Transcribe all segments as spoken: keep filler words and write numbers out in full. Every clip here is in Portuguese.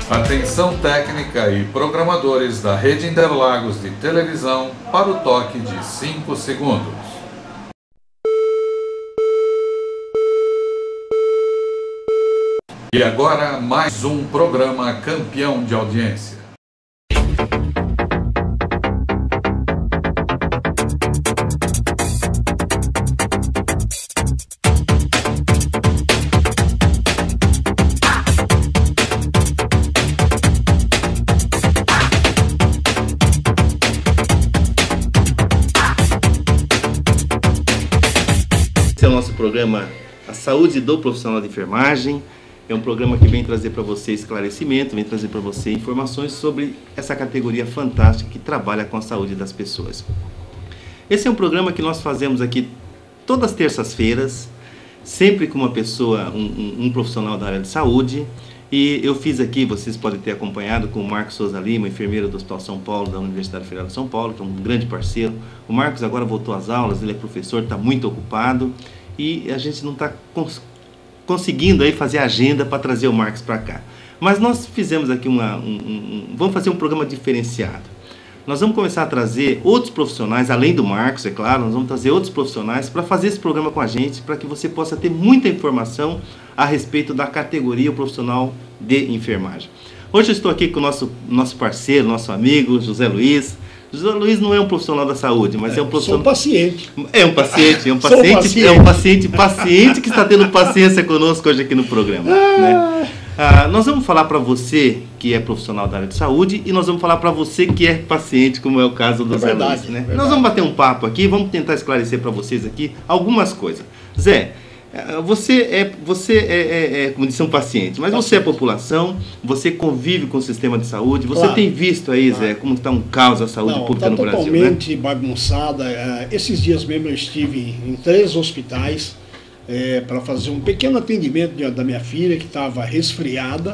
Atenção técnica e programadores da Rede Interlagos de televisão para o toque de cinco segundos. E agora mais um programa campeão de audiência. Esse é o nosso programa A Saúde do Profissional de Enfermagem. É um programa que vem trazer para você esclarecimento, vem trazer para você informações sobre essa categoria fantástica que trabalha com a saúde das pessoas. Esse é um programa que nós fazemos aqui todas as terças-feiras, sempre com uma pessoa, um, um, um profissional da área de saúde. E eu fiz aqui, vocês podem ter acompanhado, com o Marcos Souza Lima, enfermeiro do Hospital São Paulo, da Universidade Federal de São Paulo, que é um grande parceiro. O Marcos agora voltou às aulas, ele é professor, está muito ocupado e a gente não está cons conseguindo aí fazer agenda para trazer o Marcos para cá. Mas nós fizemos aqui uma... Um, um, um, vamos fazer um programa diferenciado. Nós vamos começar a trazer outros profissionais, além do Marcos, é claro, nós vamos trazer outros profissionais para fazer esse programa com a gente, para que você possa ter muita informação a respeito da categoria profissional de enfermagem. Hoje eu estou aqui com o nosso, nosso parceiro, nosso amigo, José Luiz. José Luiz não é um profissional da saúde, mas é, é um profissional... Sou um paciente. É um paciente, é um paciente, paciente. É um paciente, paciente que está tendo paciência conosco hoje aqui no programa. Ah. Né? Ah, nós vamos falar para você que é profissional da área de saúde e nós vamos falar para você que é paciente, como é o caso do é Zé verdade, Luiz. Né? Verdade. Nós vamos bater um papo aqui, vamos tentar esclarecer para vocês aqui algumas coisas. Zé, você é, você é, é, é como disse, um paciente, mas paciente. Você é população, você convive com o sistema de saúde, você claro. Tem visto aí, claro. Zé, como está um caos a saúde Não, pública tá no Brasil, né? Totalmente bagunçada. Esses dias mesmo eu estive em três hospitais é, para fazer um pequeno atendimento de, da minha filha que estava resfriada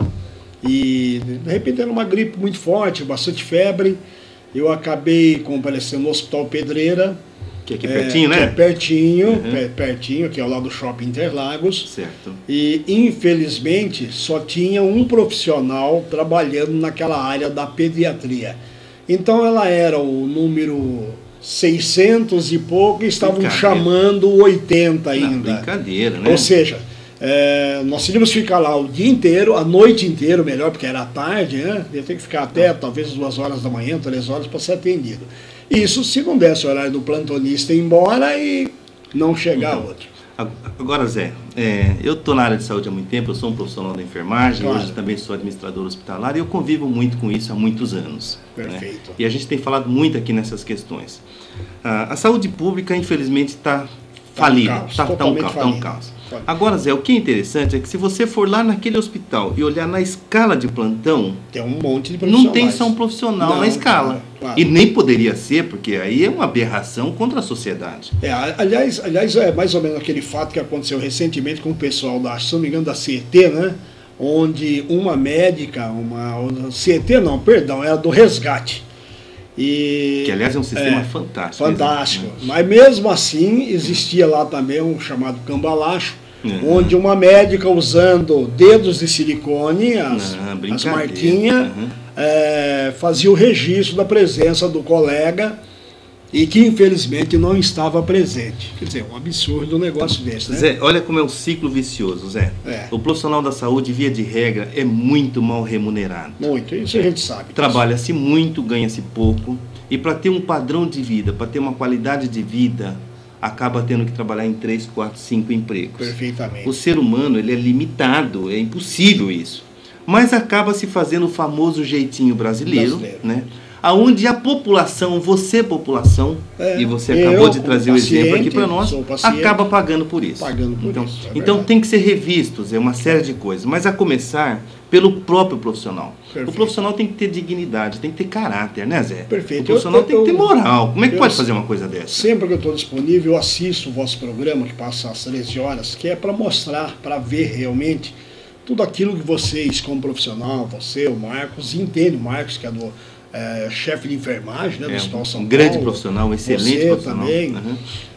e de repente era uma gripe muito forte, bastante febre. Eu acabei comparecendo no Hospital Pedreira, que é aqui pertinho, é, né? Que é pertinho, uhum. pertinho, que é ao lado do Shopping Interlagos. Certo. E, infelizmente, só tinha um profissional trabalhando naquela área da pediatria. Então, ela era o número seiscentos e pouco e estavam chamando oitenta ainda. Não, brincadeira, né? Ou seja, é, nós teríamos que ficar lá o dia inteiro, a noite inteira, melhor, porque era tarde, né? Ia ter que ficar até talvez duas horas da manhã, três horas para ser atendido. Isso se não desse o horário do plantonista ir embora e não chegar então, outro. Agora, Zé, é, eu estou na área de saúde há muito tempo, eu sou um profissional da enfermagem, claro. Hoje também sou administrador hospitalar e eu convivo muito com isso há muitos anos. Perfeito. Né? E a gente tem falado muito aqui nessas questões. Ah, a saúde pública, infelizmente, está falida, está tá um caos, tá um caos. Agora, Zé, o que é interessante é que se você for lá naquele hospital e olhar na escala de plantão, tem um monte de profissionais. Não tem só um profissional não, na escala. Claro, claro. E nem poderia ser, porque aí é uma aberração contra a sociedade. É, aliás, aliás, é mais ou menos aquele fato que aconteceu recentemente com o pessoal da, se não me engano, da C E T, né? Onde uma médica, uma C E T não, perdão, era do resgate. E, que aliás é um sistema é, fantástico. Fantástico. Mesmo, né? Mas mesmo assim existia lá também um chamado cambalacho, uhum. onde uma médica usando dedos de silicone, as, uhum, as marquinhas, uhum. é, fazia o registro da presença do colega e que infelizmente não estava presente. Quer dizer, um absurdo um negócio desse, né? Zé, olha como é um ciclo vicioso, Zé. É. O profissional da saúde, via de regra, é muito mal remunerado. Muito, isso a gente sabe. Trabalha-se muito, ganha-se pouco. E para ter um padrão de vida, para ter uma qualidade de vida, acaba tendo que trabalhar em três, quatro, cinco empregos. Perfeitamente. O ser humano, ele é limitado, é impossível isso. Mas acaba se fazendo o famoso jeitinho brasileiro, brasileiro. né? Aonde a população, você população, é, e você acabou de trazer o exemplo aqui para nós, acaba pagando por isso. Pagando por então, isso, é então tem que ser revistos, é uma série de coisas, mas a começar pelo próprio profissional. Perfeito. O profissional tem que ter dignidade, tem que ter caráter, né, Zé? Perfeito. O profissional eu, eu, tem que ter moral. Como é que eu, pode fazer uma coisa dessa? Sempre que eu estou disponível, eu assisto o vosso programa, que passa às treze horas, que é para mostrar, para ver realmente tudo aquilo que vocês, como profissional, você, o Marcos, entende, o Marcos, que é do... É, chefe de enfermagem, né, do é, Hospital São um Paulo. grande profissional, um excelente você profissional. Também. Uhum.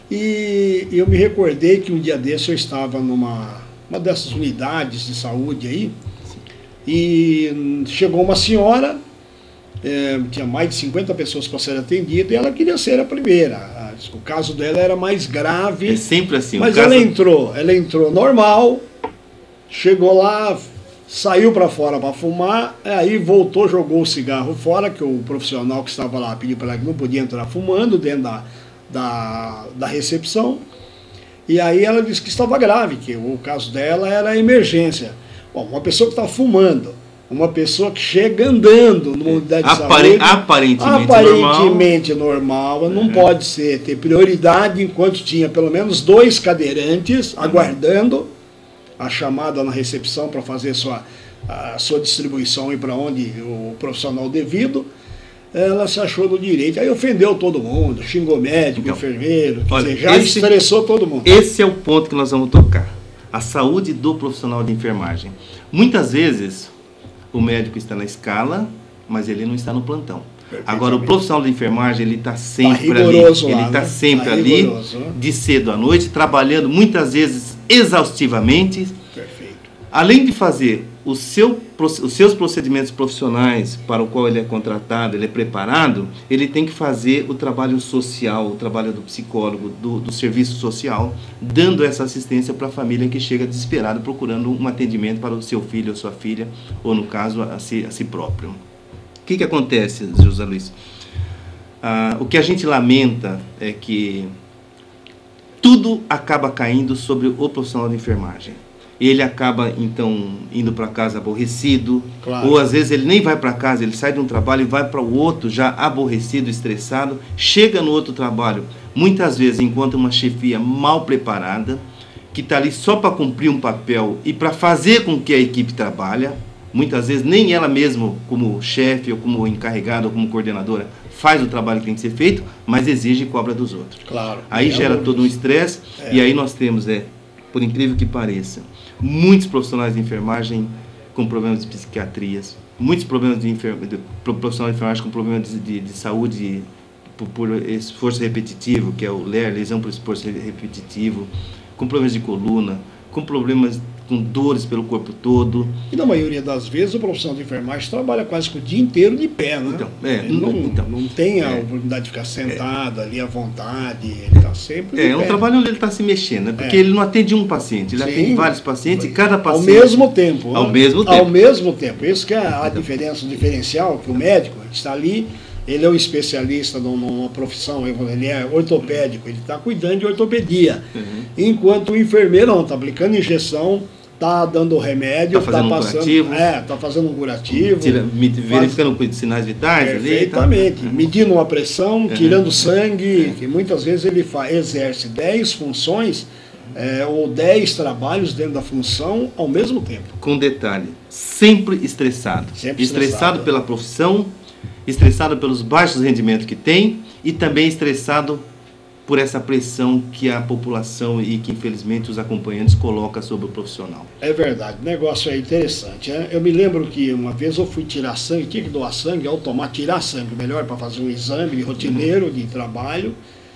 E eu me recordei que um dia desse eu estava numa uma dessas unidades de saúde aí, E chegou uma senhora, é, tinha mais de cinquenta pessoas para ser atendida, e ela queria ser a primeira. O caso dela era mais grave. É sempre assim. Mas caso... ela entrou, ela entrou normal, chegou lá, saiu para fora para fumar, aí voltou, jogou o cigarro fora, que o profissional que estava lá pediu para ela que não podia entrar fumando dentro da, da, da recepção. E aí ela disse que estava grave, que o caso dela era emergência. Bom, uma pessoa que está fumando, uma pessoa que chega andando numa unidade de Apare saúde, aparentemente, aparentemente normal, normal não é. pode ser, ter prioridade enquanto tinha pelo menos dois cadeirantes uhum. aguardando a chamada na recepção para fazer sua, a sua distribuição e para onde o profissional devido. Ela se achou no direito, aí ofendeu todo mundo, xingou médico, então, enfermeiro, quer olha, dizer, já esse, estressou todo mundo. Esse é o ponto que nós vamos tocar, a saúde do profissional de enfermagem. Muitas vezes o médico está na escala, mas ele não está no plantão. Agora o profissional de enfermagem, ele está sempre tá ali, lá, ele está né? sempre tá ali, rigoroso, né? de cedo à noite, trabalhando muitas vezes exaustivamente. Perfeito. Além de fazer o seu, os seus procedimentos profissionais para o qual ele é contratado, ele é preparado, ele tem que fazer o trabalho social, o trabalho do psicólogo, do, do serviço social, dando essa assistência para a família que chega desesperada procurando um atendimento para o seu filho ou sua filha, ou no caso, a si, a si próprio. O que, que acontece, José Luiz? Ah, o que a gente lamenta é que tudo acaba caindo sobre o profissional de enfermagem. Ele acaba, então, indo para casa aborrecido, claro. Ou às vezes ele nem vai para casa, ele sai de um trabalho e vai para o outro já aborrecido, estressado, chega no outro trabalho, muitas vezes encontra uma chefia mal preparada, que está ali só para cumprir um papel e para fazer com que a equipe trabalhe. Muitas vezes nem ela mesma, como chefe, ou como encarregada, ou como coordenadora, faz o trabalho que tem que ser feito, mas exige e cobra dos outros. Claro. Aí é gera todo um estresse, é. E aí nós temos, é, por incrível que pareça, muitos profissionais de enfermagem com problemas de psiquiatrias, muitos problemas de, enfer... de profissionais de enfermagem com problemas de, de, de saúde por, por esforço repetitivo, que é o L E R, lesão por esforço repetitivo, com problemas de coluna, com problemas com dores pelo corpo todo. E na maioria das vezes o profissional de enfermagem trabalha quase que o dia inteiro de pé, né? Então, é, ele não, então, não tem a é, oportunidade de ficar sentado é, ali à vontade, ele está sempre É, de é um pé. trabalho onde ele está se mexendo, né? Porque é. ele não atende um paciente, ele Sim, atende vários pacientes e cada paciente... Ao mesmo tempo. Ao né? mesmo tempo. Ao mesmo tempo. Isso que é a diferença, o diferencial, que o médico está ali, ele é um especialista numa profissão, ele é ortopédico, ele está cuidando de ortopedia. Uhum. Enquanto o enfermeiro não, está aplicando injeção, está dando remédio, está tá passando, um é, está fazendo um curativo, Tira, verificando faz, sinais vitais, perfeitamente, ali, tá? medindo uma pressão, uhum. tirando sangue, que muitas vezes ele faz, exerce dez funções é, ou dez trabalhos dentro da função ao mesmo tempo. Com detalhe, sempre estressado, sempre estressado, estressado pela profissão, estressado pelos baixos rendimentos que tem e também estressado por essa pressão que a população e que infelizmente os acompanhantes colocam sobre o profissional. É verdade, o negócio é interessante. Né? Eu me lembro que uma vez eu fui tirar sangue, tinha que doar sangue, ao tomar, tirar sangue, melhor para fazer um exame rotineiro de trabalho,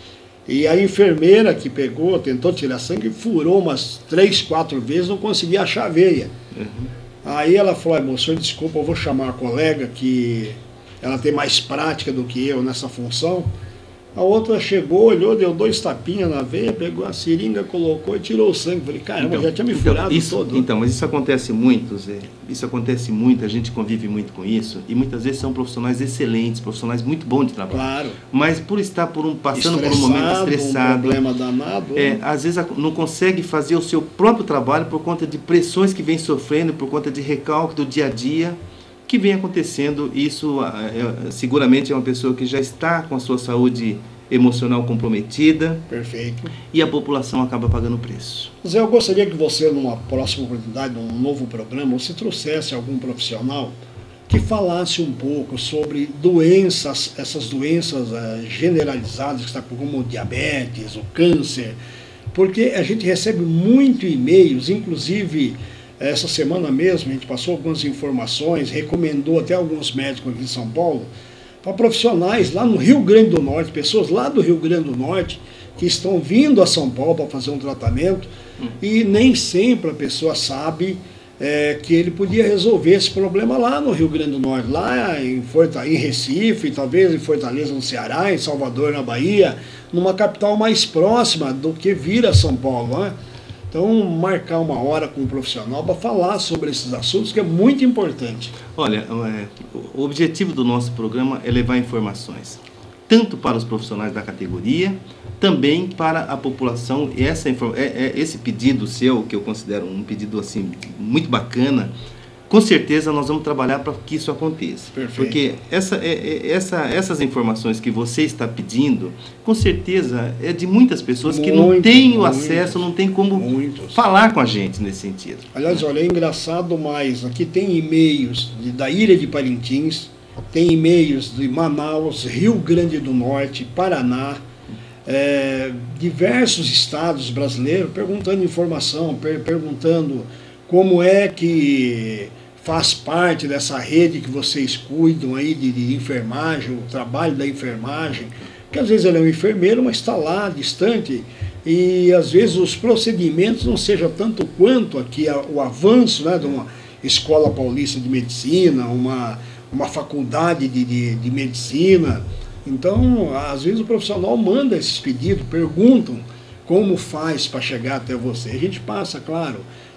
e a enfermeira que pegou, tentou tirar sangue, furou umas três, quatro vezes, não conseguia achar a veia. Uhum. Aí ela falou, moço, desculpa, eu vou chamar a colega que ela tem mais prática do que eu nessa função. A outra chegou, olhou, deu dois tapinhas na veia, pegou a seringa, colocou e tirou o sangue. Falei, caramba, então, já tinha me então, furado isso, todo. Então, mas isso acontece muito, Zé. Isso acontece muito, a gente convive muito com isso. E muitas vezes são profissionais excelentes, profissionais muito bons de trabalho. Claro. Mas por estar por um, passando por um momento estressado, um problema danado. É, às vezes não consegue fazer o seu próprio trabalho por conta de pressões que vem sofrendo, por conta de recalque do dia a dia, que vem acontecendo. Isso é, seguramente é uma pessoa que já está com a sua saúde emocional comprometida. Perfeito. E a população acaba pagando o preço. Zé, eu gostaria que você, numa próxima oportunidade, num novo programa, você trouxesse algum profissional que falasse um pouco sobre doenças, essas doenças uh, generalizadas, que está como o diabetes, o câncer, porque a gente recebe muito e-mails, inclusive essa semana mesmo a gente passou algumas informações, recomendou até alguns médicos aqui em São Paulo, para profissionais lá no Rio Grande do Norte, pessoas lá do Rio Grande do Norte que estão vindo a São Paulo para fazer um tratamento hum. e nem sempre a pessoa sabe é, que ele podia resolver esse problema lá no Rio Grande do Norte, lá em, Forta, em Recife, talvez em Fortaleza, no Ceará, em Salvador, na Bahia, numa capital mais próxima do que vir a São Paulo, né? Então, marcar uma hora com um profissional para falar sobre esses assuntos, que é muito importante. Olha, é, o objetivo do nosso programa é levar informações, tanto para os profissionais da categoria, também para a população. E essa, é, é, esse pedido seu, que eu considero um pedido assim, muito bacana, com certeza nós vamos trabalhar para que isso aconteça. Perfeito. Porque essa, é, essa, essas informações que você está pedindo, com certeza é de muitas pessoas muito, que não têm o acesso, não têm como muitos. falar com a gente nesse sentido. Aliás, olha, é engraçado, mas aqui tem e-mails de, da Ilha de Parintins, tem e-mails de Manaus, Rio Grande do Norte, Paraná, é, diversos estados brasileiros perguntando informação, per, perguntando como é que faz parte dessa rede que vocês cuidam aí de, de enfermagem, o trabalho da enfermagem, porque às vezes ele é um enfermeiro, mas está lá, distante, e às vezes os procedimentos não sejam tanto quanto aqui a, o avanço, né, de uma escola paulista de medicina, uma, uma faculdade de, de, de medicina. Então, às vezes o profissional manda esses pedidos, perguntam como faz para chegar até você. A gente passa, claro,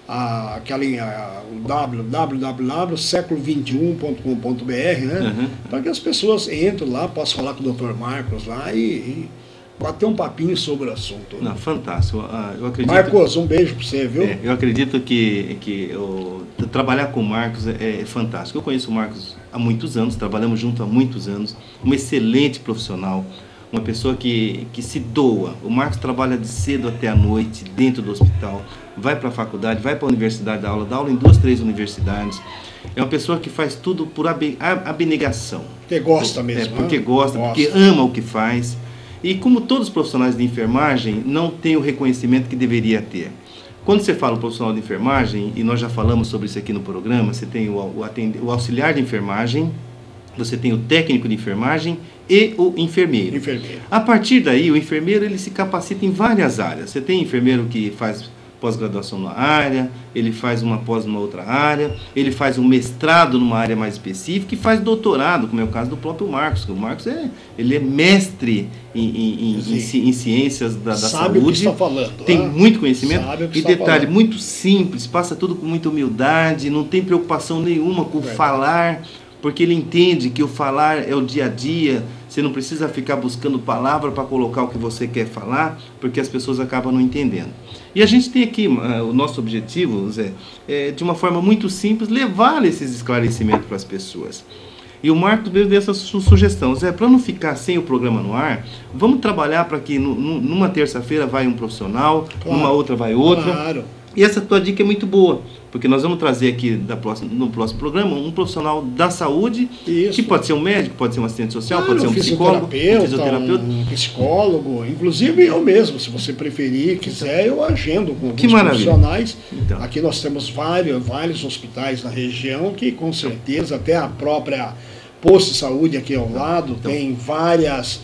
a, aquela, a, o w w w ponto século vinte e um ponto com ponto b r, né? Uhum. Para que as pessoas entrem lá, possam falar com o doutor Marcos lá e, e bater um papinho sobre o assunto. Não, fantástico. Eu acredito... Marcos, um beijo para você, viu? É, eu acredito que, que eu, trabalhar com o Marcos é, é fantástico. Eu conheço o Marcos há muitos anos, trabalhamos junto há muitos anos, um excelente profissional, uma pessoa que, que se doa. O Marcos trabalha de cedo até a noite dentro do hospital, vai para a faculdade, vai para a universidade dar aula, dá aula em duas, três universidades. É uma pessoa que faz tudo por abnegação. Porque gosta mesmo. É, porque né? gosta, gosta, porque ama o que faz. E como todos os profissionais de enfermagem, não tem o reconhecimento que deveria ter. Quando você fala o profissional de enfermagem, e nós já falamos sobre isso aqui no programa, você tem o, o, atend, o auxiliar de enfermagem, você tem o técnico de enfermagem e o enfermeiro. enfermeiro. A partir daí, o enfermeiro ele se capacita em várias áreas. Você tem enfermeiro que faz pós-graduação numa área, ele faz uma pós numa outra área, ele faz um mestrado numa área mais específica e faz doutorado, como é o caso do próprio Marcos. O Marcos é, ele é mestre em, em, em, em ciências da, da sabe saúde, o que está falando, tem né? muito conhecimento Sabe o que e está detalhe, falando. muito simples, passa tudo com muita humildade, não tem preocupação nenhuma com o falar, porque ele entende que o falar é o dia a dia, você não precisa ficar buscando palavra para colocar o que você quer falar, porque as pessoas acabam não entendendo. E a gente tem aqui, uh, o nosso objetivo, Zé, é de uma forma muito simples, levar esses esclarecimentos para as pessoas. E o Marcos veio dessa su sugestão, Zé, para não ficar sem o programa no ar, vamos trabalhar para que no, no, numa terça-feira vai um profissional, claro, numa outra vai outra. Claro. E essa tua dica é muito boa, porque nós vamos trazer aqui da próxima, no próximo programa um profissional da saúde, Isso. que pode ser um médico, pode ser um assistente social, claro, pode ser um psicólogo, um fisioterapeuta, um psicólogo, inclusive eu mesmo, se você preferir, quiser, eu agendo com alguns profissionais. Então. Aqui nós temos vários, vários hospitais na região que com certeza, até a própria posto de saúde aqui ao lado, então. tem várias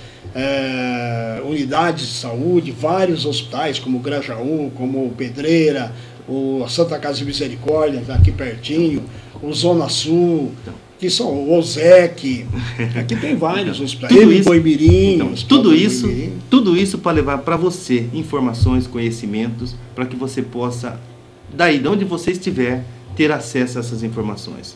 é, unidades de saúde, vários hospitais, como o Grajaú, como o Pedreira, o Santa Casa de Misericórdia, aqui pertinho, o Zona Sul, que são o OSEC, aqui tem vários hospitais, tudo isso, Boimirim, então, tudo isso, tudo isso para levar para você informações, conhecimentos, para que você possa, daí de onde você estiver, ter acesso a essas informações.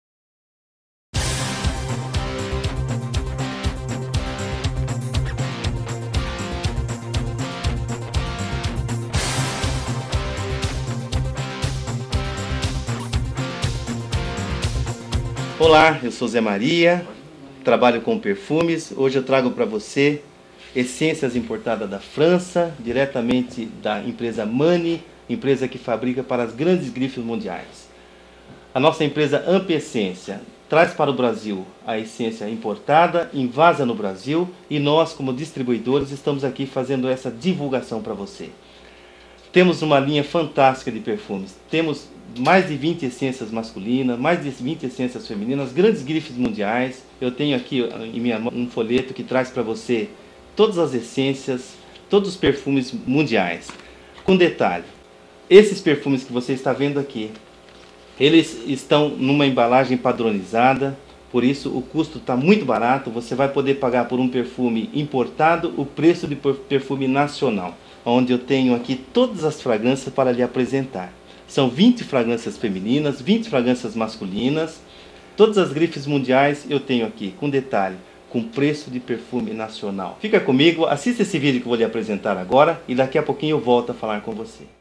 Olá, eu sou Zé Maria, trabalho com perfumes. Hoje eu trago para você essências importadas da França, diretamente da empresa Mani, empresa que fabrica para as grandes grifes mundiais. A nossa empresa Amp-Essência traz para o Brasil a essência importada, invasa no Brasil, e nós, como distribuidores, estamos aqui fazendo essa divulgação para você. Temos uma linha fantástica de perfumes. Temos mais de vinte essências masculinas, mais de vinte essências femininas, grandes grifes mundiais. Eu tenho aqui em minha mão um folheto que traz para você todas as essências, todos os perfumes mundiais. Com detalhe, esses perfumes que você está vendo aqui Eles estão numa embalagem padronizada, por isso o custo está muito barato. Você vai poder pagar por um perfume importado o preço de perfume nacional, onde eu tenho aqui todas as fragrâncias para lhe apresentar. São vinte fragrâncias femininas, vinte fragrâncias masculinas, todas as grifes mundiais eu tenho aqui, com detalhe, com preço de perfume nacional. Fica comigo, assista esse vídeo que eu vou lhe apresentar agora e daqui a pouquinho eu volto a falar com você.